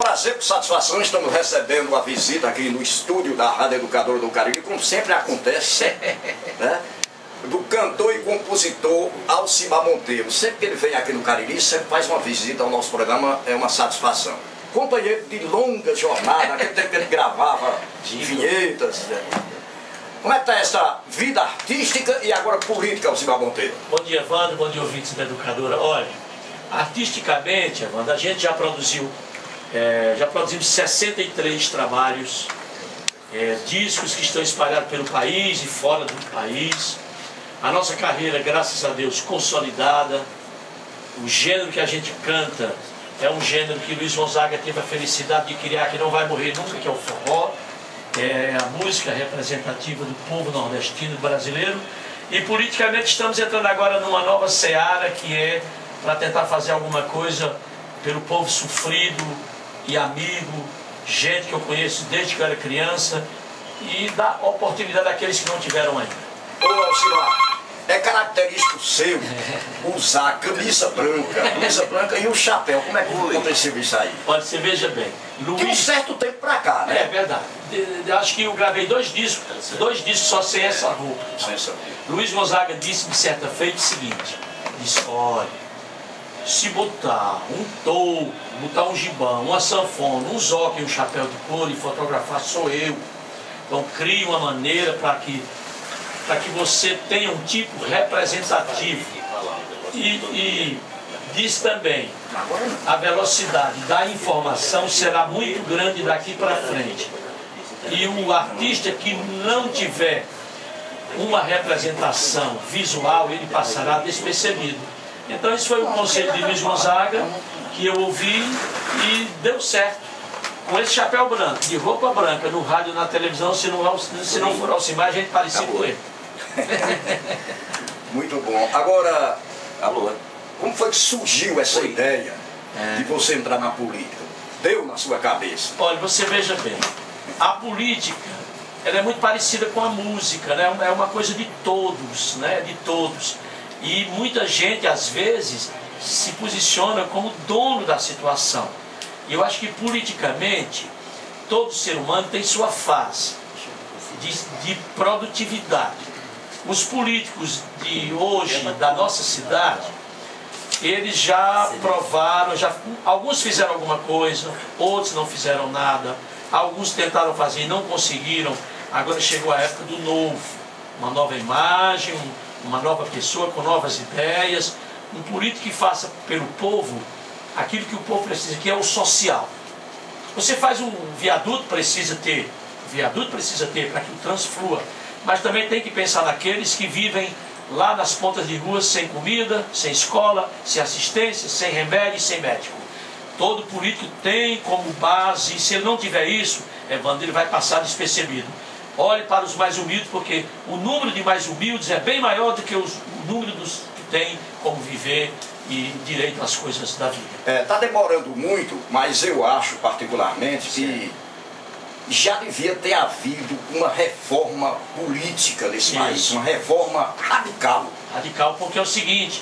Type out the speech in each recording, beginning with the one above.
prazer, com satisfação, estamos recebendo a visita aqui no estúdio da Rádio Educadora do Cariri, como sempre acontece, né? Do cantor e compositor Alcimar Monteiro. Sempre que ele vem aqui no Cariri, sempre faz uma visita ao nosso programa, é uma satisfação. Companheiro de longa jornada, naquele tempo que ele gravava vinhetas. Né? Como é que está essa vida artística e agora política, Alcimar Monteiro? Bom dia, Evandro, bom dia, ouvintes da Educadora. Olha, artisticamente, Evandro, a gente já produzimos 63 trabalhos, discos que estão espalhados pelo país e fora do país. A nossa carreira, graças a Deus, consolidada. O gênero que a gente canta é um gênero que Luiz Gonzaga teve a felicidade de criar, que não vai morrer nunca, que é o forró. É a música representativa do povo nordestino brasileiro. E politicamente estamos entrando agora numa nova seara, que é para tentar fazer alguma coisa pelo povo sofrido e amigo, gente que eu conheço desde que eu era criança, e dar oportunidade àqueles que não tiveram ainda. Ô Alcimar, é característico seu usar camisa branca e o chapéu. Como é que aconteceu isso aí? Olha, você veja bem. Tem um certo tempo pra cá, né? É verdade. Acho que eu gravei dois discos só sem essa roupa. Luiz Gonzaga disse-me certa feita o seguinte: disse, olha, se botar um touro, botar um gibão, uma sanfona, um zoque e um chapéu de couro e fotografar sou eu. Então crie uma maneira para que você tenha um tipo representativo. E diz também, a velocidade da informação será muito grande daqui para frente. E o artista que não tiver uma representação visual, ele passará despercebido. Então esse foi o conselho de Luiz Gonzaga, que eu ouvi e deu certo. Com esse chapéu branco, de roupa branca, no rádio, na televisão, se não for Alcimar, a gente parecia com ele. Muito bom. Agora, alô, como foi que surgiu essa ideia de você entrar na política? Deu na sua cabeça? Olha, você veja bem, a política, ela é muito parecida com a música, né? É uma coisa de todos, né? De todos. E muita gente, às vezes, se posiciona como dono da situação. E eu acho que, politicamente, todo ser humano tem sua fase de produtividade. Os políticos de hoje, da nossa cidade, eles já provaram, alguns fizeram alguma coisa, outros não fizeram nada, alguns tentaram fazer e não conseguiram. Agora chegou a época do novo, uma nova imagem, uma nova pessoa com novas ideias, um político que faça pelo povo aquilo que o povo precisa, que é o social. Você faz um viaduto, precisa ter para que o trânsito flua, mas também tem que pensar naqueles que vivem lá nas pontas de rua sem comida, sem escola, sem assistência, sem remédio e sem médico. Todo político tem como base, se ele não tiver isso, Evandro, ele vai passar despercebido. Olhe para os mais humildes, porque o número de mais humildes é bem maior do que o número dos que têm como viver e direito às coisas da vida. Está demorando muito, mas eu acho particularmente que já devia ter havido uma reforma política nesse país, uma reforma radical. Radical, porque é o seguinte,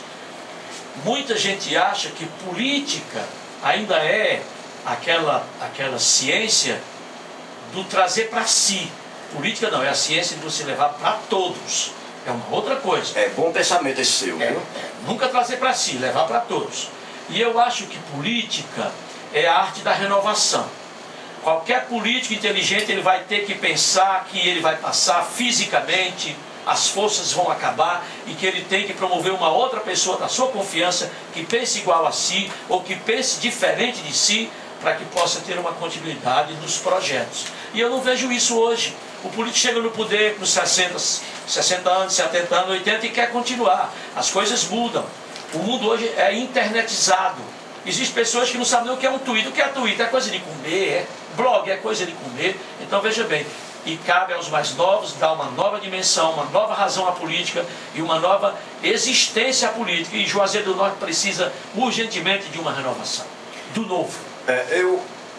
muita gente acha que política ainda é aquela ciência do trazer para si. Política não, é a ciência de você levar para todos. É uma outra coisa. É bom pensamento esse seu, viu? Nunca trazer para si, levar para todos. E eu acho que política é a arte da renovação. Qualquer político inteligente, ele vai ter que pensar que ele vai passar fisicamente, as forças vão acabar e que ele tem que promover uma outra pessoa da sua confiança que pense igual a si ou que pense diferente de si, para que possa ter uma continuidade dos projetos. E eu não vejo isso hoje. O político chega no poder com 60 anos, 70 anos, 80 e quer continuar. As coisas mudam. O mundo hoje é internetizado. Existem pessoas que não sabem nem o que é um Twitter. O que é Twitter? É coisa de comer, blog é coisa de comer. Então veja bem, e cabe aos mais novos dar uma nova dimensão, uma nova razão à política e uma nova existência à política. E Juazeiro do Norte precisa urgentemente de uma renovação, do novo. Eu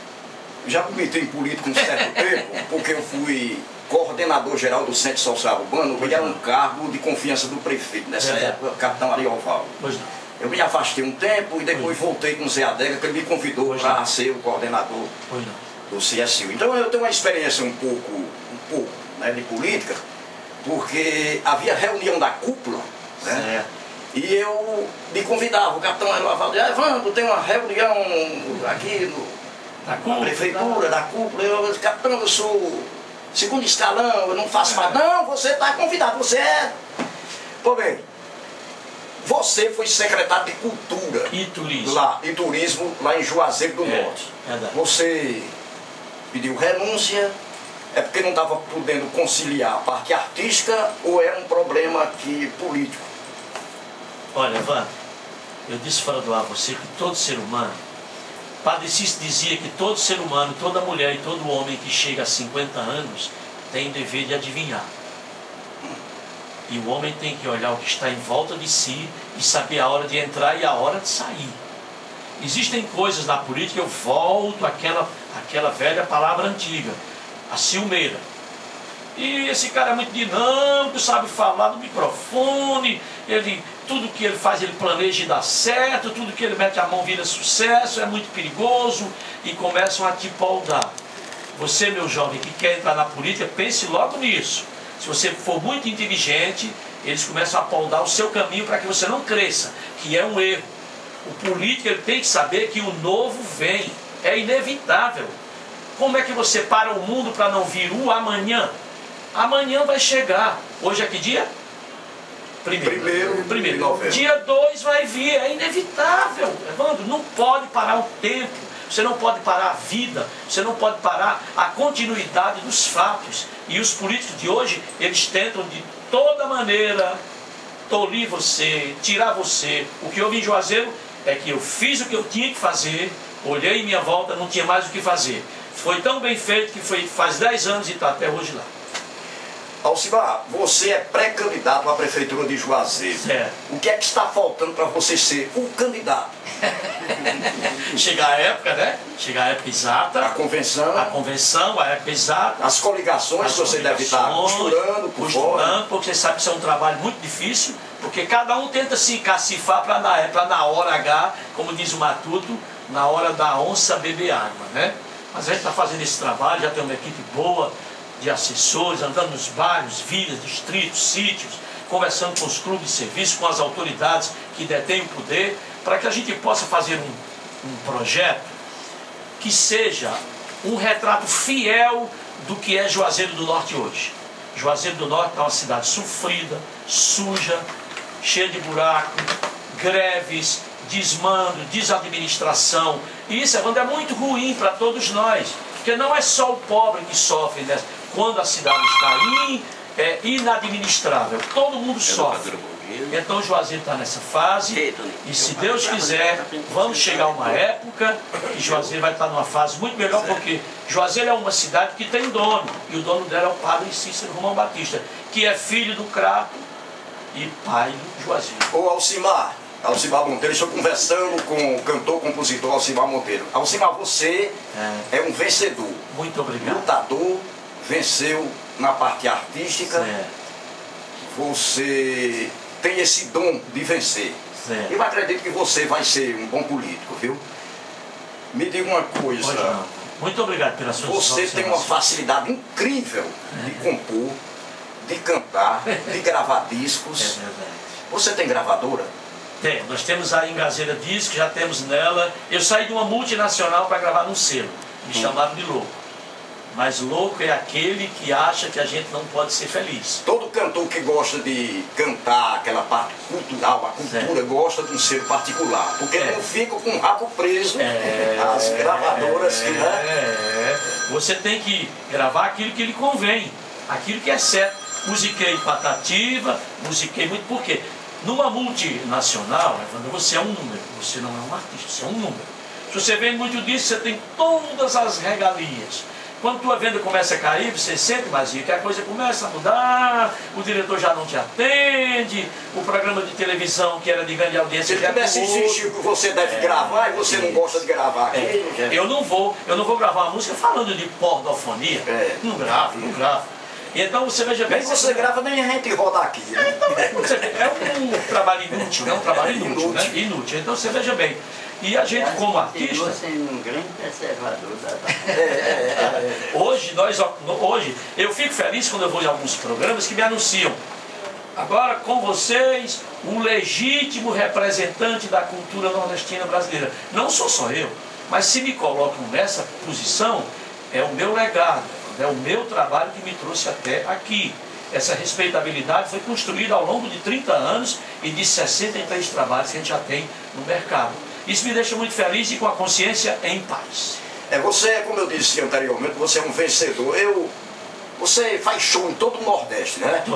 já militei em política um certo tempo, porque eu fui coordenador geral do Centro Social Urbano, que era um cargo de confiança do prefeito, nessa época, capitão Ariovaldo. Eu me afastei um tempo e depois voltei com o Zé Adega, que ele me convidou para ser o coordenador do CSU. Então eu tenho uma experiência um pouco né, de política, porque havia reunião da cúpula, né? E eu me convidava, o capitão Eloá Valdeir, Evandro, tem uma reunião aqui na prefeitura, da cúpula. Eu, capitão, eu sou segundo escalão, eu não faço mais. Não, você está convidado, você é. Pô, bem, você foi secretário de Cultura e Turismo lá em Juazeiro do Norte. Você pediu renúncia, é porque não estava podendo conciliar a parte artística ou era um problema político? Olha, Evandro, eu disse fora do ar a você que todo ser humano, Padre Cícero dizia que todo ser humano, toda mulher e todo homem que chega a 50 anos tem o dever de adivinhar. E o homem tem que olhar o que está em volta de si e saber a hora de entrar e a hora de sair. Existem coisas na política, eu volto àquela velha palavra antiga, a ciumeira. E esse cara é muito dinâmico, sabe falar no microfone, tudo que ele faz ele planeja e dá certo, tudo que ele mete a mão vira sucesso, é muito perigoso, e começam a te poldar. Você, meu jovem, que quer entrar na política, pense logo nisso. Se você for muito inteligente, eles começam a poldar o seu caminho para que você não cresça, que é um erro. O político ele tem que saber que o novo vem, é inevitável. Como é que você para o mundo para não vir o amanhã? Amanhã vai chegar. Hoje é que dia? Primeiro. Dia 2 vai vir, é inevitável. Evandro, não pode parar o tempo. Você não pode parar a vida. Você não pode parar a continuidade dos fatos. E os políticos de hoje, eles tentam de toda maneira tolir você, tirar você. O que houve em Juazeiro é que eu fiz o que eu tinha que fazer, olhei em minha volta, não tinha mais o que fazer. Foi tão bem feito que faz 10 anos e está até hoje lá. Alcimar, você é pré-candidato à prefeitura de Juazeiro. Certo. O que é que está faltando para você ser o candidato? Chegar a época, né? Chegar a época exata. A convenção, a época exata. As coligações que você deve estar costurando, porque você sabe que isso é um trabalho muito difícil, porque cada um tenta se cacifar para na hora H, como diz o Matuto, na hora da onça beber água, né? Mas a gente está fazendo esse trabalho, já tem uma equipe boa de assessores, andando nos bairros, vilas, distritos, sítios, conversando com os clubes de serviço, com as autoridades que detêm o poder, para que a gente possa fazer um projeto que seja um retrato fiel do que é Juazeiro do Norte hoje. Juazeiro do Norte é uma cidade sofrida, suja, cheia de buraco, greves, desmando, desadministração. E isso, Evandro, é muito ruim para todos nós, porque não é só o pobre que sofre, né? Quando a cidade está inadministrável, todo mundo sofre. Então Juazeiro está nessa fase, e se Deus quiser, vamos chegar a uma época que Juazeiro vai estar numa fase muito melhor, porque Juazeiro é uma cidade que tem dono, e o dono dela é o padre Cícero Romão Batista, que é filho do Crato e pai do Juazeiro. Ô Alcimar Monteiro, estou conversando com o cantor, compositor Alcimar Monteiro. Alcimar, você é um vencedor. Muito obrigado. Lutador, venceu na parte artística. Você tem esse dom de vencer. Eu acredito que você vai ser um bom político, viu? Me diga uma coisa. Muito obrigado pela sua Você tem uma facilidade incrível de compor, de cantar, de gravar discos. É verdade. Você tem gravadora? Tem. Nós temos a Engazeira Discos, já temos nela. Eu saí de uma multinacional para gravar num selo. Me chamaram de louco. Mas louco é aquele que acha que a gente não pode ser feliz. Todo cantor que gosta de cantar aquela parte cultural, a cultura, gosta de um selo particular. Porque não fica com o rabo preso as gravadoras que Você tem que gravar aquilo que lhe convém, aquilo que é certo. Musiquei Patativa, musiquei muito. Por quê? Numa multinacional, você é um número, você não é um artista, você é um número. Se você vende muito disso, você tem todas as regalias. Quando tua venda começa a cair, você sente mais rico, que a coisa começa a mudar, o diretor já não te atende, o programa de televisão que era de grande audiência... Se começa a insistir que você deve gravar e você não gosta de gravar aquilo. Eu não vou gravar uma música falando de pornofonia. Não gravo. Então você veja bem... Nem você grava, nem a gente roda aqui, né? É um trabalho inútil, né? Um trabalho inútil, né? Inútil. Então você veja bem. E a gente, como artista... Você é um grande preservador da... Hoje, eu fico feliz quando eu vou em alguns programas que me anunciam. Agora com vocês, um legítimo representante da cultura nordestina brasileira. Não sou só eu, mas se me colocam nessa posição, é o meu legado, é o meu trabalho que me trouxe até aqui. Essa respeitabilidade foi construída ao longo de 30 anos e de 63 trabalhos que a gente já tem no mercado. Isso me deixa muito feliz e com a consciência em paz. Você, como eu disse anteriormente, você é um vencedor. Você faz show em todo o Nordeste, né?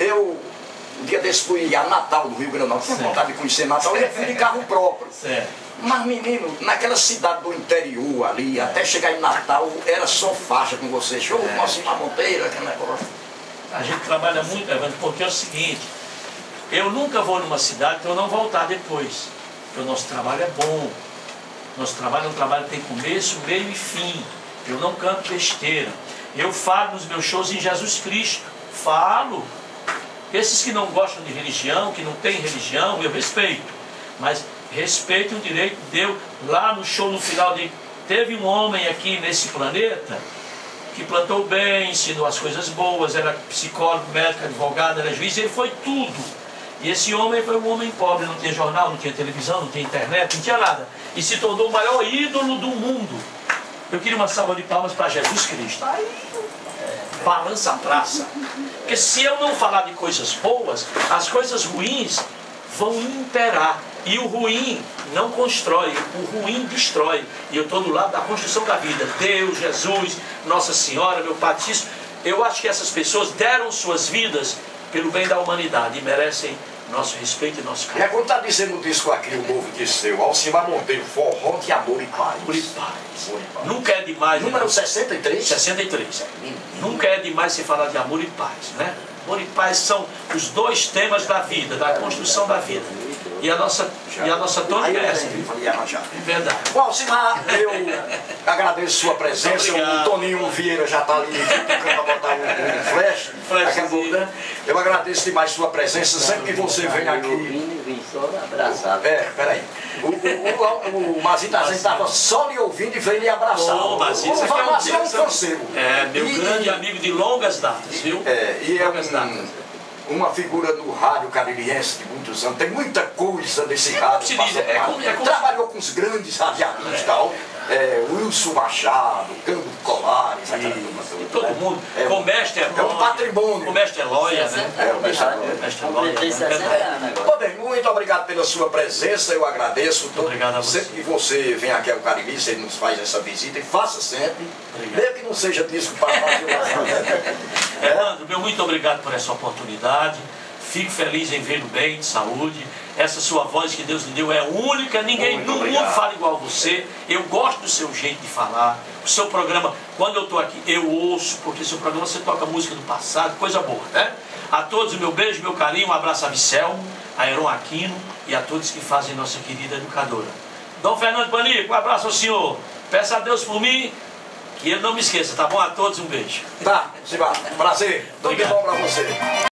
Um dia desse fui a Natal do Rio Grande do Norte, tinha vontade de conhecer Natal, eu fui de carro próprio. Certo. Mas, menino, naquela cidade do interior ali, até chegar em Natal, era só faixa com você. Show, nossa, uma monteira, aquele negócio. A gente trabalha muito, Evandro, porque é o seguinte, eu nunca vou numa cidade para eu não voltar depois. Porque o nosso trabalho é bom. Nosso trabalho é um trabalho que tem começo, meio e fim. Eu não canto besteira. Eu falo nos meus shows em Jesus Cristo. Falo. Esses que não gostam de religião, que não têm religião, eu respeito. Mas respeito o direito de eu, lá no show, no final, de teve um homem aqui nesse planeta que plantou bem, ensinou as coisas boas, era psicólogo, médico, advogado, era juiz, ele foi tudo. E esse homem foi um homem pobre, não tinha jornal, não tinha televisão, não tinha internet, não tinha nada. E se tornou o maior ídolo do mundo. Eu queria uma salva de palmas para Jesus Cristo. Balança a praça. Porque se eu não falar de coisas boas, as coisas ruins vão imperar. E o ruim não constrói, o ruim destrói. E eu estou do lado da construção da vida. Deus, Jesus, Nossa Senhora, meu Patício. Eu acho que essas pessoas deram suas vidas pelo bem da humanidade e merecem nosso respeito e nosso carinho. É como está dizendo no disco aqui, o novo de seu, Alcimar Monteiro, forró de amor e paz. Amor e paz. Nunca é demais. Número né? 63? 63. Nunca é demais se falar de amor e paz, né? Amor e paz são os dois temas da vida, da construção da vida. E a nossa tônica é essa. É verdade. Bom, Alcimar, eu agradeço sua presença. O Toninho Vieira já está ali tocando a botar um flash. Daqui a pouco, né? Eu agradeço demais sua presença. Sempre que você vem aqui. Vim só abraçar. Peraí. O Mazinho estava só lhe ouvindo e veio lhe abraçar. Ô, Mazinho, você Mazinho é um canseiro. É, meu grande amigo de longas datas, viu? E é uma figura no rádio caririense de muitos anos. Tem muita coisa desse rádio. Trabalhou com os grandes radialistas e tal. Wilson Machado, Câmbio Colares, todo mundo. Com mestre é um patrimônio. Com mestre Eloia, né? O mestre Eloia. Completei 60 anos agora. Bem, muito obrigado pela sua presença, eu agradeço. Muito obrigado a você. Sempre que você vem aqui ao Cariri, você nos faz essa visita e faça sempre. Mesmo que não seja disco para fazer. Evandro, meu muito obrigado por essa oportunidade. Fico feliz em vê-lo bem, de saúde. Essa sua voz que Deus lhe deu é única, ninguém no mundo fala igual a você. Eu gosto do seu jeito de falar. O seu programa, quando eu estou aqui, eu ouço, porque o seu programa você toca música do passado, coisa boa, né? A todos o meu beijo, meu carinho, um abraço a Vicelmo, a Heron Aquino e a todos que fazem nossa querida educadora. Dom Fernando Panico, um abraço ao senhor. Peça a Deus por mim, que ele não me esqueça, tá bom? A todos um beijo. Tá, Simar, prazer. Tudo de bom pra você.